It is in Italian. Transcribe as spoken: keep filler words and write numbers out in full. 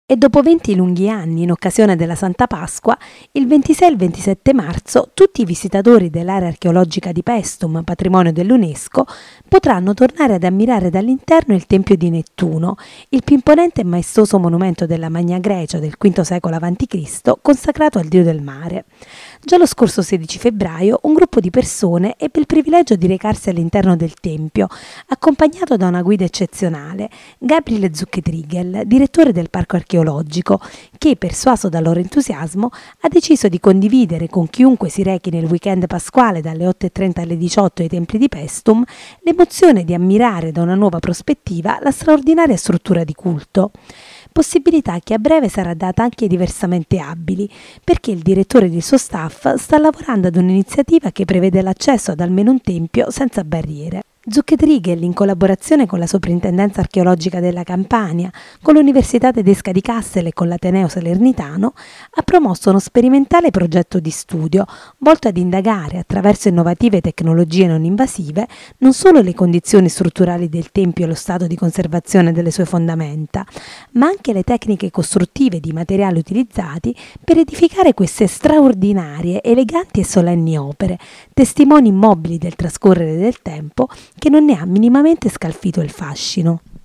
E dopo venti lunghi anni, in occasione della Santa Pasqua, il ventisei e il ventisette marzo, tutti i visitatori dell'area archeologica di Paestum, patrimonio dell'UNESCO, potranno tornare ad ammirare dall'interno il Tempio di Nettuno, il più imponente e maestoso monumento della Magna Grecia del quinto secolo avanti Cristo, consacrato al dio del mare. Già lo scorso sedici febbraio un gruppo di persone ebbe il privilegio di recarsi all'interno del tempio, accompagnato da una guida eccezionale, Gabriele Zucchetrigel, direttore del parco archeologico, che, persuaso dal loro entusiasmo, ha deciso di condividere con chiunque si rechi nel weekend pasquale dalle otto e trenta alle diciotto ai templi di Paestum l'emozione di ammirare da una nuova prospettiva la straordinaria struttura di culto. Possibilità che a breve sarà data anche ai diversamente abili, perché il direttore e il suo staff sta lavorando ad un'iniziativa che prevede l'accesso ad almeno un tempio senza barriere. Zucchetrigel, in collaborazione con la Soprintendenza Archeologica della Campania, con l'Università Tedesca di Kassel e con l'Ateneo Salernitano, ha promosso uno sperimentale progetto di studio volto ad indagare, attraverso innovative tecnologie non invasive, non solo le condizioni strutturali del tempio e lo stato di conservazione delle sue fondamenta, ma anche le tecniche costruttive di materiali utilizzati per edificare queste straordinarie, eleganti e solenni opere, testimoni immobili del trascorrere del tempo, che non ne ha minimamente scalfito il fascino.